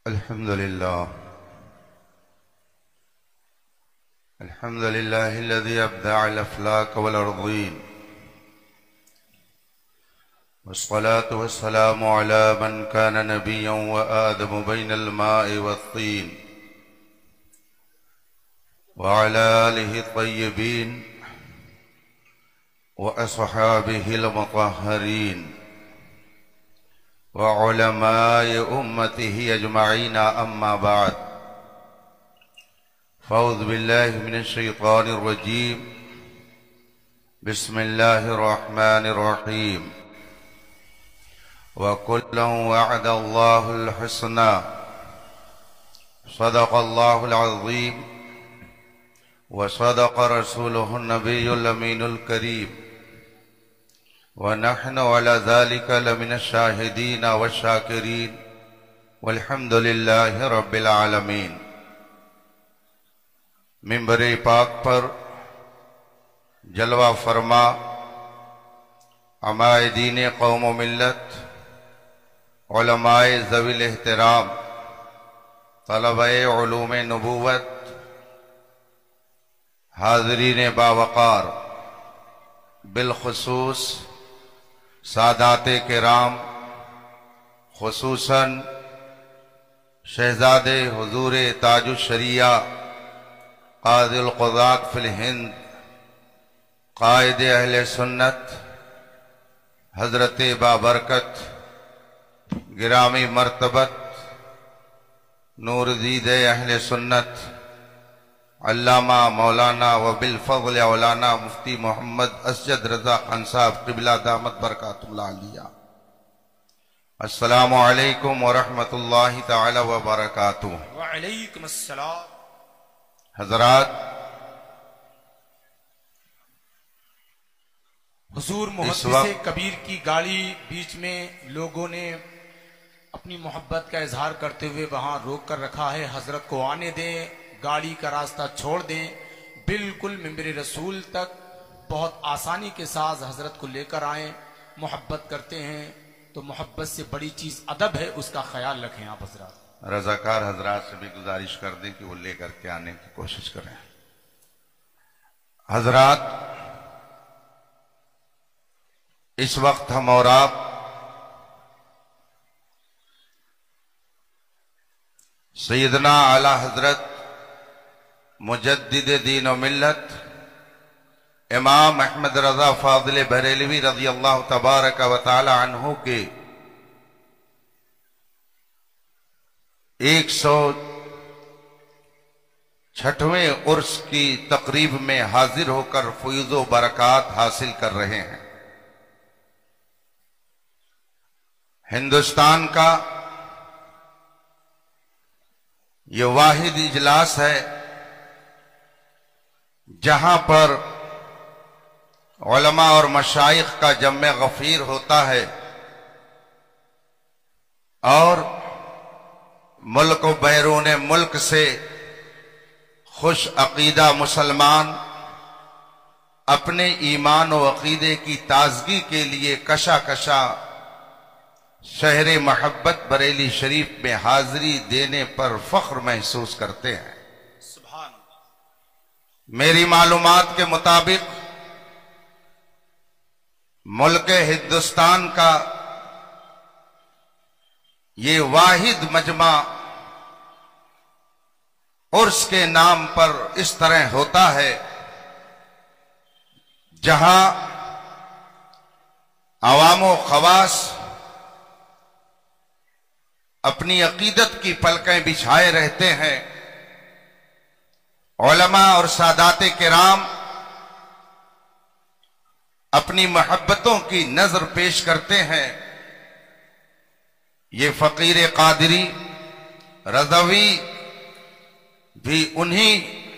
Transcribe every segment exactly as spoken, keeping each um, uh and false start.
الحمد لله الحمد لله الذي أبدع الأفلاك والأرضين، والصلاة والسلام على من كان نبيا وآدم بين الماء والطين، وعلى آله الطيبين وأصحابه المطهرين وعلماء أمته أجمعين، أما بعد، فأعوذ بالله من الشيطان الرجيم. بسم الله الرحمن الرحيم. وكلا وعد الله الحسنى، صدق الله العظيم، وصدق رسوله النبي الأمين الكريم، ونحن على ذلك لمن الشاهدين والشاكرين، والحمد لله رب العالمين. منبر پاک پر جلوہ فرما علماء دین قوم و ملت، علماء ذوی الاحترام، طلبہ علوم نبوت، حاضرین باوقار، بالخصوص سادات کرام، خصوصاً شہزاد حضور تاج الشریعہ قاضی القضاة فی الہند، قائد اہل سنت، حضرت بابرکت گرامی مرتبت نور دید اہل سنت علامہ مولانا و بالفضل اولانا مفتی محمد اسجد رضا خان صاحب قبلہ دامت برکات اللہ علیہ، السلام علیکم ورحمۃ اللہ تعالی وبرکاتہ. وعلیکم السلام. حضرات، حضور محدث کبیر کی گاڑی بیچ میں لوگوں نے اپنی محبت کا اظہار کرتے ہوئے وہاں روک کر رکھا ہے. حضرت کو آنے دیں، گاڑی کا راستہ چھوڑ دیں. بالکل منبر رسول تک بہت آسانی کے ساتھ حضرت کو لے کر آئیں. محبت کرتے ہیں تو محبت سے بڑی چیز ادب ہے، اس کا خیال رکھیں. آپ حضرات رضاکار حضرات سے بھی گزارش کر دیں کہ وہ لے کر کے آنے کی کوشش کریں. حضرات، اس وقت ہم اور آپ سیدنا اعلی حضرت مجدد دین و ملت امام احمد رضا فاضل بریلوی رضی اللہ تبارک و تعالی عنہ کے ایک سو چھٹویں عرس کی تقریب میں حاضر ہو کر فیض و برکات حاصل کر رہے ہیں. ہندوستان کا یہ واحد اجلاس ہے جہاں پر علماء اور مشائخ کا جمع غفیر ہوتا ہے اور ملک و بیرون ملک سے خوش عقیدہ مسلمان اپنے ایمان و عقیدے کی تازگی کے لیے کشا کشا شہر محبت بریلی شریف میں حاضری دینے پر فخر محسوس کرتے ہیں. سبحان. میری معلومات کے مطابق ملک ہندوستان کا یہ واحد مجمع عرس کے نام پر اس طرح ہوتا ہے جہاں عوام و خواص اپنی عقیدت کی پلکیں بچھائے رہتے ہیں. علماء اور سادات کرام اپنی محبتوں کی نظر پیش کرتے ہیں. یہ فقیر قادری رضوی بھی انہی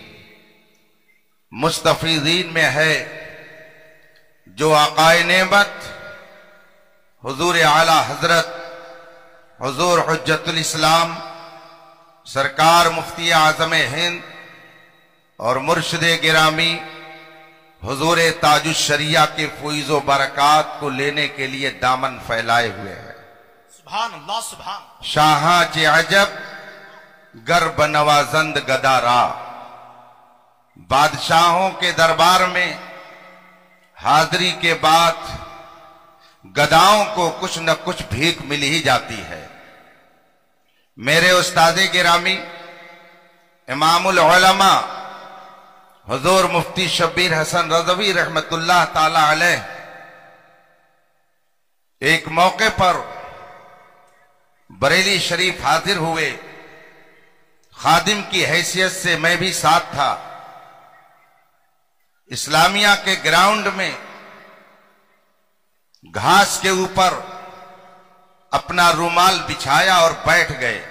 مستفیضین میں ہے جو آقائے نعمت حضور اعلی حضرت حضور حجت الاسلام سرکار مفتی اعظم ہند اور مرشد گرامی حضور تاج الشریعہ کے فیض و برکات کو لینے کے لیے دامن پھیلائے ہوئے ہیں. سبحان اللہ. سبحان. شاہاں چے عجب गर्ब नवाजंद गदारा। बादशाहों के दरबार में हाजिरी के बाद गदाओं को कुछ न कुछ भीख मिल ही जाती है। मेरे उस्ताद गिरामी इमामुल उलमा हुजूर मुफ्ती शब्बीर हसन रज़वी रहमतुल्लाह ताला अलैह एक मौके पर बरेली शरीफ हाजिर हुए। खादिम की हैसियत से मैं भी साथ था। इस्लामिया के ग्राउंड में घास के ऊपर अपना रुमाल बिछाया और बैठ गए।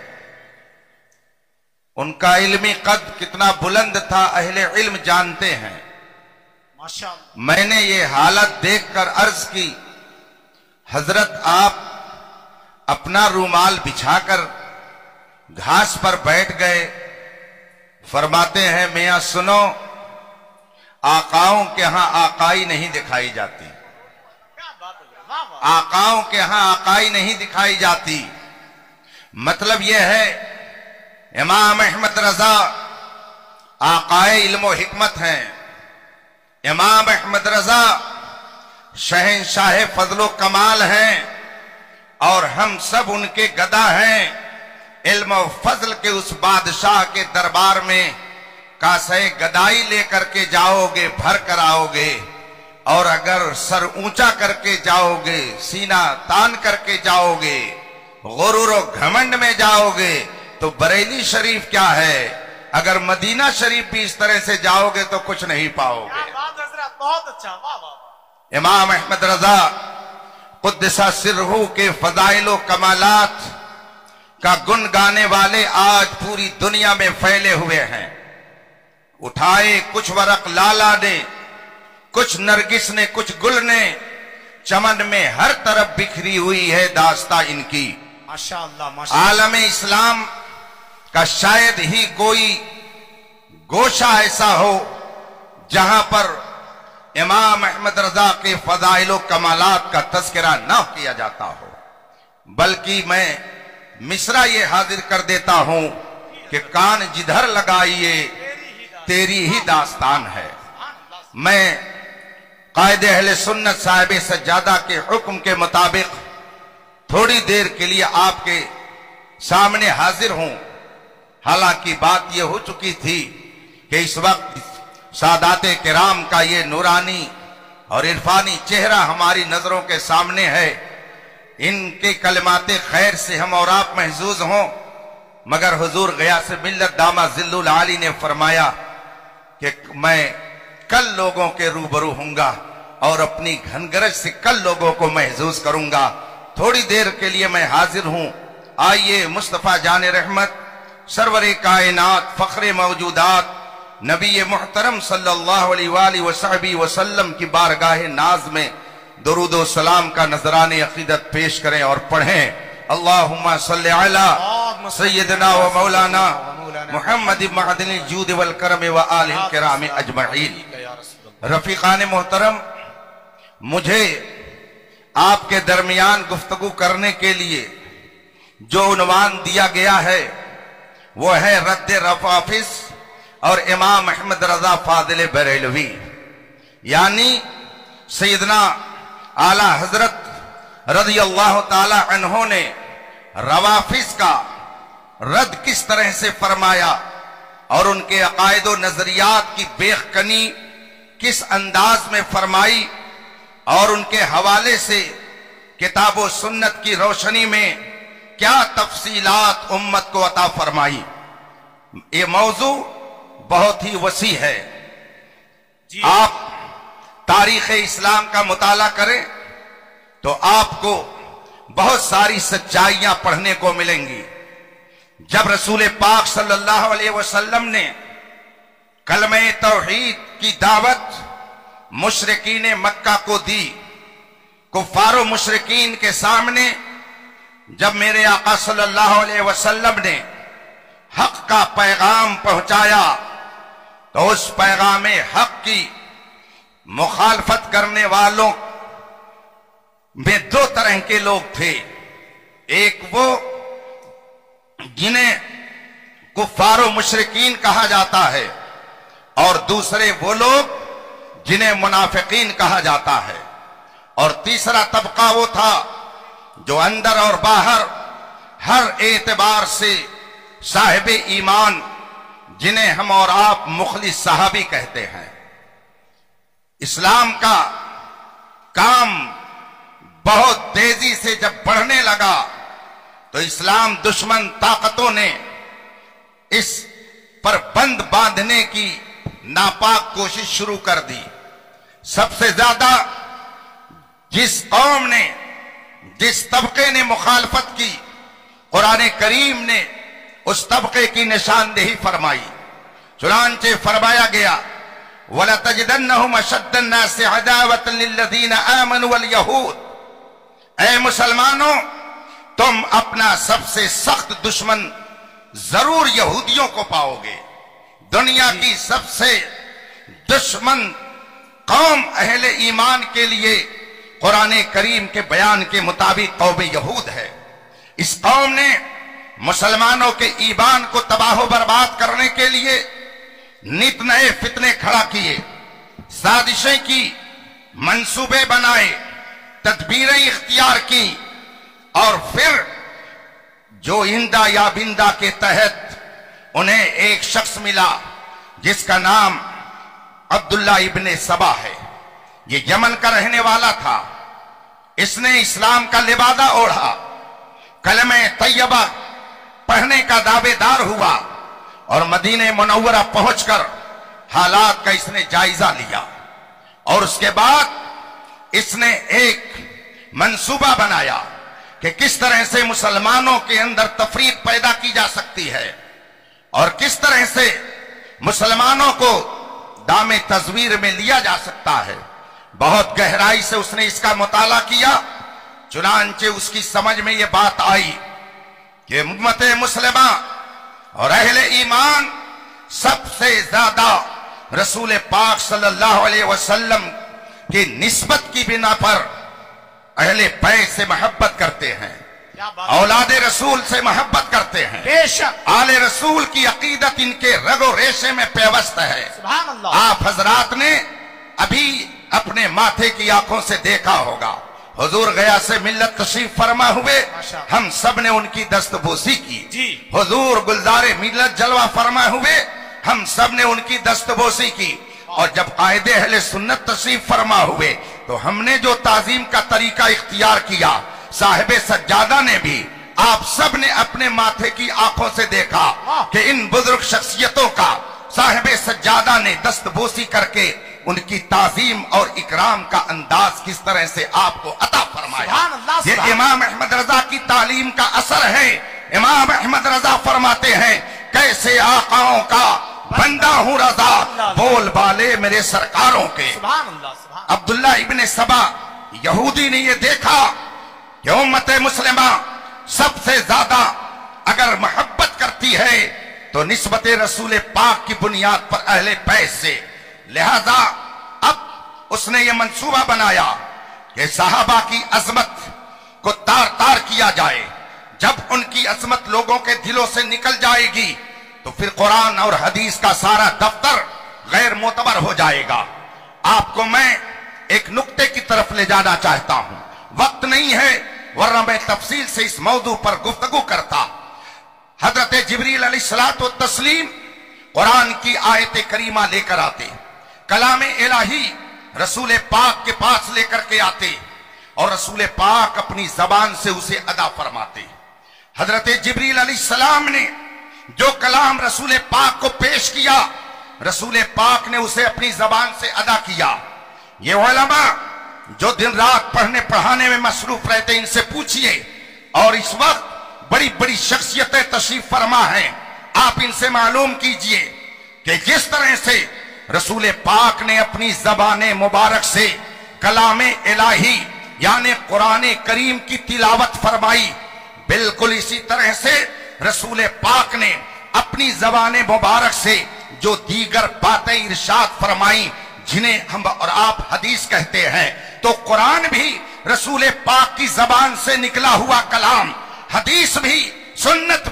उनका इल्मी कद कितना बुलंद था अहले इल्म जानते हैं। माशाअल्लाह। मैंने ये हालत देखकर अर्ज की, हजरत आप अपना रुमाल बिछाकर घास पर बैठ गए। फरमाते हैं मियां सुनो, आकाओं के यहां आकाई नहीं दिखाई जाती, आकाओं के यहां आकाई नहीं दिखाई जाती। मतलब यह है इमाम अहमद रजा आकाए इल्म हिकमत हैं। इमाम अहमद रजा शहंशाह फजलो कमाल हैं और हम सब उनके गदा हैं। इल्म और फजल के उस बादशाह के दरबार में कासे गदाई लेकर के जाओगे, भर कर आओगे, और अगर सर ऊंचा करके जाओगे, सीना तान करके जाओगे, गुरूर और घमंड में जाओगे, तो बरेली शरीफ क्या है, अगर मदीना शरीफ भी इस तरह से जाओगे तो कुछ नहीं पाओगे। बहुत अच्छा, वाह वाह। इमाम अहमद रजा कुद्दसा सिरहू के फजाइलो कमालात का गुण गाने वाले आज पूरी दुनिया में फैले हुए हैं। उठाए कुछ वरक लाला ने, कुछ नरगिस ने, कुछ गुल ने, चमन में हर तरफ बिखरी हुई है दास्ता इनकी। माशाअल्लाह माशाअल्लाह। आलम इस्लाम का शायद ही कोई गोशा ऐसा हो जहां पर इमाम अहमद रजा के फजाइलो कमालात का तस्करा न किया जाता हो। बल्कि मैं मिसरा ये हाजिर कर देता हूं कि कान जिधर लगाइए तेरी ही दास्तान है। मैं कायदे अहले सुन्नत साहिब सज्जादा के हुक्म के मुताबिक थोड़ी देर के लिए आपके सामने हाजिर हूं। हालांकि बात यह हो चुकी थी कि इस वक्त सादाते किराम का ये नूरानी और इरफानी चेहरा हमारी नजरों के सामने है। इनके कलमाते खैर से हम और आप महजूज हों, मगर हुजूर गया से मिल्लत दामा जिल्लुल आली ने फरमाया कि मैं कल लोगों के रूबरू होऊंगा और अपनी घनगरज से कल लोगों को महजूज करूंगा। थोड़ी देर के लिए मैं हाजिर हूं। आइए मुस्तफा जान रहमत सरवरे कायनात फखरे मौजूदात नबी मुहतरम सल्लल्लाहु अलैहि वसहबी वसल्लम की बारगाह नाज में दुरूद व सलाम का नजराने अकीदत पेश करें और पढ़ें। अल्लाहुम्मा सल्लि अला सय्यदना व मौलाना मुहम्मद मअदनी जूद वल करम व आलिहिल किराम अजमईन। रफीकान मोहतरम, मुझे आपके दरमियान गुफ्तगू करने के लिए जो उन्वान दिया गया है वो है रद्द रफाफिस और इमाम अहमद रजा फादिल बरेलवी, यानी सैयदना आला हजरत रज़ी अल्लाह ताला अन्हो ने रवाफिस का रद्द किस तरह से फरमाया और उनके अकायद व नजरियात की बेखनी किस अंदाज में फरमाई और उनके हवाले से किताब व सुन्नत की रोशनी में क्या तफसीलात उम्मत को अता फरमाई। ये मौजू बहुत ही वसी है। आप तारीख इस्लाम का मुताला करें तो आपको बहुत सारी सच्चाइयां पढ़ने को मिलेंगी। जब रसूल पाक सल्लल्लाहु अलैहि वसल्लम ने कलमे तौहीद की दावत मुशरिकीन मक्का को दी, कुफारो मुशरिकीन के सामने जब मेरे आका सल्लल्लाहु अलैहि वसल्लम ने हक का पैगाम पहुंचाया तो उस पैगाम हक की मुखालफत करने वालों में दो तरह के लोग थे। एक वो जिन्हें कुफ्फार व मुशरिकीन कहा जाता है, और दूसरे वो लोग जिन्हें मुनाफिकीन कहा जाता है, और तीसरा तबका वो था जो अंदर और बाहर हर एतबार से साहिब ईमान, जिन्हें हम और आप मुखलिस सहाबी कहते हैं। इस्लाम का काम बहुत तेजी से जब बढ़ने लगा तो इस्लाम दुश्मन ताकतों ने इस पर बंद बांधने की नापाक कोशिश शुरू कर दी। सबसे ज्यादा जिस कौम ने, जिस तबके ने मुखालफत की, कुरान करीम ने उस तबके की निशानदेही फरमाई। चुनांचे फरमाया गया, वला तजिदन्नहुम अशद्दन नासि अदावतन लिल्लज़ीना आमनु वल यहूद, ऐ मुसलमानों तुम अपना सबसे सख्त दुश्मन जरूर यहूदियों को पाओगे। दुनिया की सबसे दुश्मन कौम अहले ईमान के लिए कुरान करीम के बयान के मुताबिक कौम यहूद है। इस कौम ने मुसलमानों के ईमान को तबाह बर्बाद करने के लिए नित नए फितने खड़ा किए, साजिशें की, मंसूबे बनाए, तदबीरें इख्तियार की, और फिर जो इंदा या बिंदा के तहत उन्हें एक शख्स मिला जिसका नाम अब्दुल्ला इब्ने सबा है। ये यमन का रहने वाला था। इसने इस्लाम का लिबादा ओढ़ा, कलमे तैयबा पढ़ने का दावेदार हुआ और मदीने मुनव्वरा पहुंचकर हालात का इसने जायजा लिया, और उसके बाद इसने एक मंसूबा बनाया कि किस तरह से मुसलमानों के अंदर तफरीक पैदा की जा सकती है और किस तरह से मुसलमानों को दामे तस्वीर में लिया जा सकता है। बहुत गहराई से उसने इसका मुताला किया। चुनांचे उसकी समझ में यह बात आई कि उम्मत मुस्लिमा और अहले ईमान सबसे ज्यादा रसूल पाक सल्लल्लाहु अलैहि वसल्लम की निस्बत की बिना पर अहले बैत से मोहब्बत करते हैं, औलाद रसूल से मोहब्बत करते हैं। बेशक आले रसूल की अकीदत इनके रगो रेशे में पेवस्त है। सुभान अल्लाह। आप हजरात ने अभी अपने माथे की आंखों से देखा होगा, हुजूर गया से मिल्लत तशरीफ फरमा हुए, हम सब ने उनकी दस्तबोसी की जी। हुजूर गुलजारे मिल्लत जलवा फरमा हुए, हम सब ने उनकी दस्तबोसी की। और जब कायदे अहले सुन्नत तशरीफ फरमा हुए तो हमने जो ताजीम का तरीका इख्तियार किया, साहिब सज्जादा ने भी, आप सब ने अपने माथे की आंखों से देखा कि इन बुजुर्ग शख्सियतों का साहिब सज्जादा ने दस्तबोसी करके उनकी ताजीम और इकराम का अंदाज किस तरह से आपको अता फरमाया। ये इमाम अहमद रजा की तालीम का असर है। इमाम अहमद रजा फरमाते हैं, कैसे आकाओं का बंदा हूं रजा, बोल बाले मेरे सरकारों के। अब्दुल्ला इब्ने सबा यहूदी ने ये देखा कि उम्मत मुस्लिमा सबसे ज्यादा अगर मोहब्बत करती है तो निस्बत रसूल पाक की बुनियाद पर अहले बैत से। लिहाजा अब उसने ये मंसूबा बनाया कि सहाबा की अजमत को तार तार किया जाए। जब उनकी अजमत लोगों के दिलों से निकल जाएगी तो फिर कुरान और हदीस का सारा दफ्तर गैर मोतबर हो जाएगा। आपको मैं एक नुक्ते की तरफ ले जाना चाहता हूं, वक्त नहीं है वरना मैं तफसील से इस मौजू पर गुफ्तगू करता। हजरत जिब्रील अलैहिस्सलातु तस्लीम कुरान की आयत करीमा लेकर आते, कलाम इलाही रसूल पाक के पास लेकर के आते और रसूल पाक अपनी जबान से उसे अदा फरमाते। हजरत जिब्रील अलैहिस्सलाम ने जो कलाम रसूल पाक को पेश किया, रसूल पाक ने उसे अपनी जबान से अदा किया। ये उलमा जो दिन रात पढ़ने पढ़ाने में मसरूफ रहते, इनसे पूछिए। और इस वक्त बड़ी बड़ी शख्सियतें तशरीफ फरमा हैं, आप इनसे मालूम कीजिए कि जिस तरह से रसूल पाक ने अपनी ज़बान मुबारक से कलाम इलाही यानी कुरान करीम की तिलावत फरमाई, बिल्कुल इसी तरह से रसूल पाक ने अपनी ज़बान मुबारक से जो दीगर बातें इरशाद फरमाई, जिन्हें हम और आप हदीस कहते हैं, तो कुरान भी रसूल पाक की जबान से निकला हुआ कलाम, हदीस भी, सुन्नत भी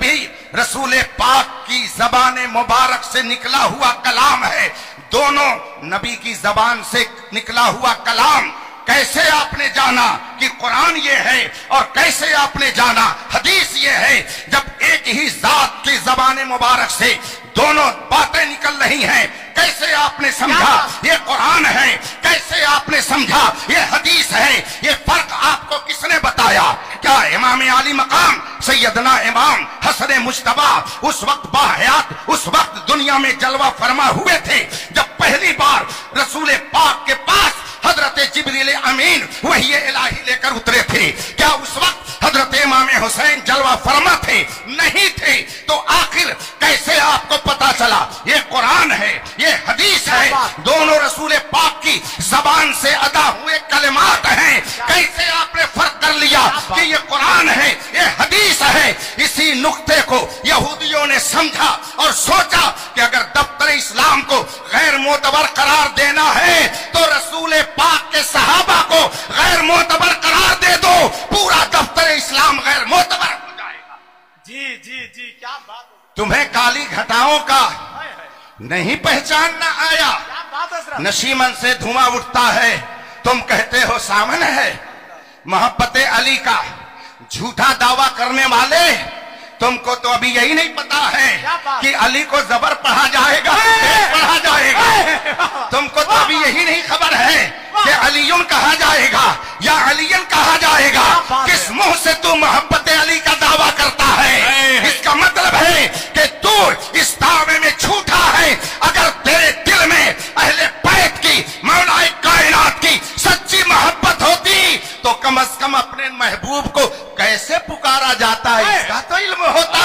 رسول پاک کی زبان مبارک سے نکلا ہوا کلام ہے، دونوں نبی کی زبان سے نکلا ہوا کلام کیسے آپ نے جانا کہ قرآن یہ ہے، اور کیسے آپ نے جانا حدیث یہ ہے؟ جب ایک ہی ذات کی زبان مبارک سے دونوں باتیں نکل رہی ہیں، کیسے آپ نے سمجھا یہ قرآن ہے؟ کیسے آپ نے سمجھا یہ حدیث ہے؟ یہ فرق آپ کو کس نے بتایا؟ کیا امام عالی مقام سیدنا امام حسن مجتبی اس وقت باحیات، اس وقت دنیا میں جلوہ فرما ہوئے تھے جب پہلی بار رسول پاک کے پاس حضرت جبریل امین وحی الہی لے کر اترے تھے؟ کیا اس وقت حضرت امام حسین جلوہ فرما تھے؟ نہیں تھے۔ تو آخر کیسے آپ کو پتا چلا یہ قرآن ہے، یہ حدیث ہے؟ دونوں رسول پاک کی زبان سے ادا ہوئے کلمات ہیں، کیسے آپ نے فرق کر لیا کہ یہ قرآن ہے، یہ حدیث ہے؟ اسی نقطے کو یہودیوں نے سمجھا اور سوچا کہ اگر دفتر اسلام کو غیر معتبر قرار دینا ہے تو رسول پاک کے صحابہ کو غیر معتبر قرار دے دو، پورا دفتر اسلام غیر معتبر ہو جائے گا۔ جی جی جی کیا بات، تمہیں کالی گھٹاؤں کا نہیں پہچاننا آیا؟ نشیمن سے دھواں اٹھتا ہے، تم کہتے ہو سامن ہے۔ محبت علی کا جھوٹا دعویٰ کرنے والے، تم کو تو ابھی یہی نہیں پتا ہے کہ علی کو زبر پڑھا جائے گا، پڑھا جائے گا۔ تم کو تو ابھی یہی نہیں خبر ہے کہ علیون کہا جائے گا یا علین کہا جائے گا۔ کس منہ سے تو محبت علی کا دعویٰ کرتا ہے؟ اس کا مطلب ہے کہ تو اس دعوے میں جھوٹا ہے۔ اگر تیرے دل میں اہل بیت کی، مولا کائنات کی سچی محبت ہوتی تو کم از کم اپنے محبوب کو کیسے پکارا جاتا ہے اس کا تو علم ہوتا۔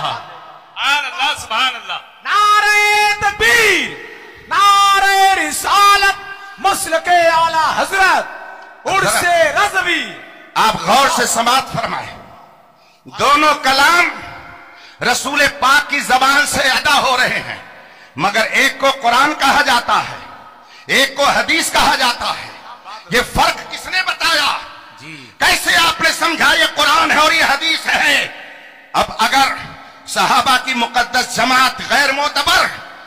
سبحان اللہ سبحان اللہ، نعرہ تکبیر، نعرہ رسالت، مسلک اعلی حضرت عرس رضوی۔ آپ غور سے سماعت فرمائیں، دونوں کلام رسول پاک کی زبان سے ادا ہو رہے ہیں، مگر ایک کو قرآن کہا جاتا ہے، ایک کو حدیث کہا جاتا ہے۔ یہ فرق کس نے بتایا؟ کیسے آپ نے سمجھا یہ قرآن ہے اور یہ حدیث ہے؟ اب اگر صحابہ کی مقدس جماعت غیر معتبر،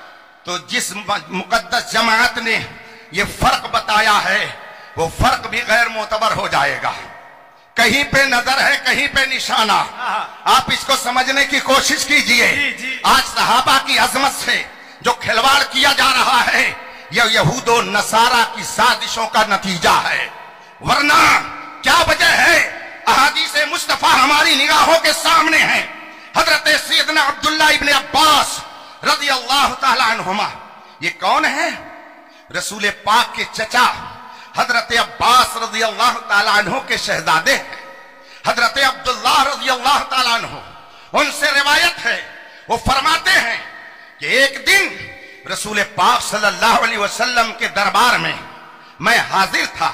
تو جس مقدس جماعت نے یہ فرق بتایا ہے وہ فرق بھی غیر معتبر ہو جائے گا۔ کہیں پہ نظر ہے، کہیں پہ نشانہ۔ آپ اس کو سمجھنے کی کوشش کیجئے۔ آج صحابہ کی عظمت سے جو کھلواڑ کیا جا رہا ہے یہ یہود و نصارہ کی سازشوں کا نتیجہ ہے، ورنہ کیا وجہ ہے؟ احادیث مصطفیٰ ہماری نگاہوں کے سامنے ہیں۔ حضرت سیدنا عبداللہ ابن عباس رضی اللہ تعالی عنہما، یہ کون ہے؟ رسول پاک کے چچا حضرت عباس رضی اللہ تعالی عنہ کے شہزادے ہیں، حضرت عبداللہ رضی اللہ تعالی عنہ۔ ان سے روایت ہے، وہ فرماتے ہیں کہ ایک دن رسول پاک صلی اللہ علیہ وسلم کے دربار میں میں حاضر تھا،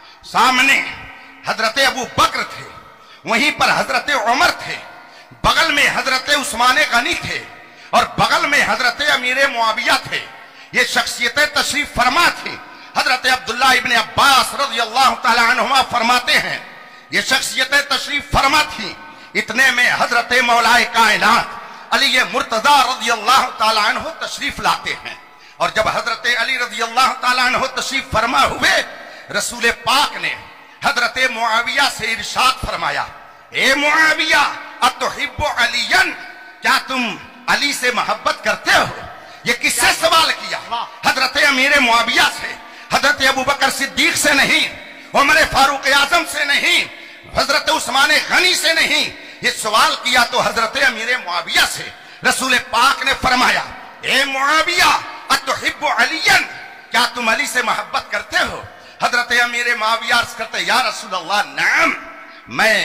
سامنے حضرت ابو بکر تھے، وہیں پر حضرت عمر تھے، بغل میں حضرت عثمان غنی تھے، اور بغل میں حضرت امیر معاویہ تھے۔ یہ شخصیتیں تشریف فرما تھی۔ حضرت عبداللہ ابن عباس رضی اللہ تعالی عنہما فرماتے ہیں یہ شخصیتیں تشریف فرما تھی، اتنے میں حضرت مولا کائنات علی مرتضی رضی اللہ تعالی عنہ تشریف لاتے ہیں، اور جب حضرت علی رضی اللہ تعالی عنہ تشریف فرما ہوئے، رسول پاک نے حضرت معاویہ سے ارشاد فرمایا، اے معاویہ اتحب علیا، کیا تم علی سے محبت کرتے ہو؟ یہ کس سے سوال کیا؟ حضرت امیر معاویہ سے، حضرت ابو بکر صدیق سے نہیں، عمر فاروق اعظم سے نہیں، حضرت عثمان غنی سے نہیں، یہ سوال کیا تو حضرت امیر معاویہ سے۔ رسول پاک نے فرمایا، اے معاویہ اتحب علیا، کیا تم علی سے محبت کرتے ہو؟ حضرت امیر معاویہ عرض کرتے، یا رسول اللہ نعم، میں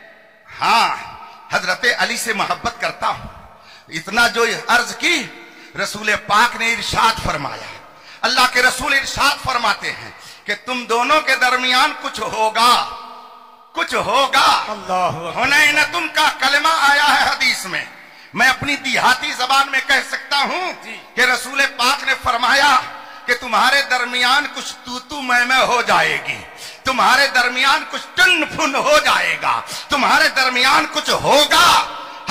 ہاں حضرت علی سے محبت کرتا ہوں۔ اتنا جو عرض کی، رسول پاک نے ارشاد فرمایا، اللہ کے رسول ارشاد فرماتے ہیں کہ تم دونوں کے درمیان کچھ ہوگا، کچھ ہوگا۔ حنینتم کا کلمہ آیا ہے حدیث میں، میں اپنی دیہاتی زبان میں کہہ سکتا ہوں کہ رسول پاک نے فرمایا کہ تمہارے درمیان کچھ تو تو میں میں ہو جائے گی، تمہارے درمیان کچھ ٹن پھن ہو جائے گا، تمہارے درمیان کچھ ہوگا۔ حضرت امیر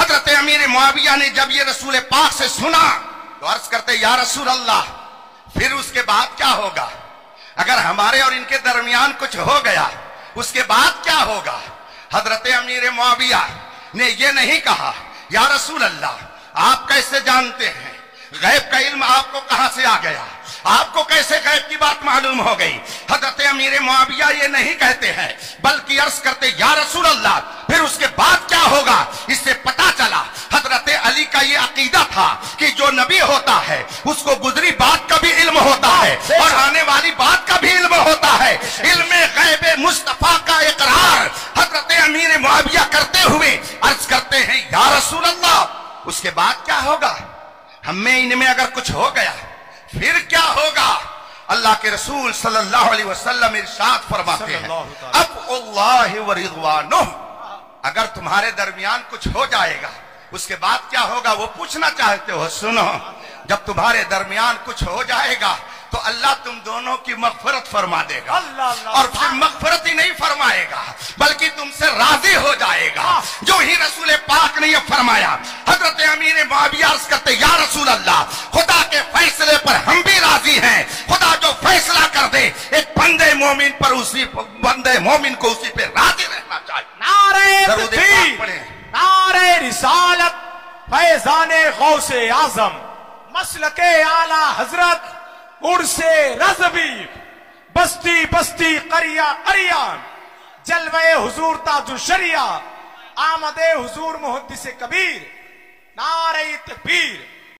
امیر معاویہ نے جب یہ رسول پاک سے سنا تو عرض کرتے یا رسول اللہ پھر اس کے بعد کیا ہوگا؟ اگر ہمارے اور ان کے درمیان کچھ ہو گیا اس کے بعد کیا ہوگا؟ حضرت امیر معاویہ نے یہ نہیں کہا یا رسول اللہ آپ کیسے جانتے ہیں؟ غیب کا علم آپ کو کہاں سے آ گیا؟ آپ کو کیسے غیب کی بات معلوم ہو گئی؟ حضرت امیر معاویہ یہ نہیں کہتے ہیں بلکہ عرض کرتے یا رسول اللہ پھر اس کے بعد کیا ہوگا؟ اس سے پتا چلا حضرت علی کا یہ عقیدہ تھا کہ جو نبی ہوتا ہے اس کو گزری بات کا بھی علم ہوتا ہے اور آنے والی بات کا بھی علم ہوتا ہے۔ علم غیب مصطفیٰ کا اقرار حضرت امیر معاویہ کرتے ہوئے عرض کرتے ہیں یا رسول اللہ اس کے بعد کیا ہوگا؟ ہم میں ان میں اگر کچھ ہو گیا پھر کیا ہوگا؟ اللہ کے رسول صلی اللہ علیہ وسلم ارشاد فرماتے ہیں اب اللہ و رضوانہ، اگر تمہارے درمیان کچھ ہو جائے گا اس کے بعد کیا ہوگا وہ پوچھنا چاہتے ہو؟ سنو، جب تمہارے درمیان کچھ ہو جائے گا تو اللہ تم دونوں کی مغفرت فرما دے گا، اور پھر مغفرت ہی نہیں فرمائے گا بلکہ تم سے راضی ہو جائے گا۔ جو ہی رسول پاک نے یہ فرمایا حضرت امیر معاویہ عرض کرتے یا رسول اللہ خدا کے فیصلے پر ہم بھی راضی ہیں، خدا جو فیصلہ کر دے ایک بندے مومن پر اسی بندے مومن کو اسی پہ راضی رہنا چاہیے۔ نعرہ تکبیر، نعرہ رسالت، فیضان غوث اعظم، مسلک اعلی حضرت، عرس رضوی، بستی بستی قریہ قریہ، جلوہ حضور تاج الشریعہ، آمد حضور محدث کبیر، نعرہ تکبیر۔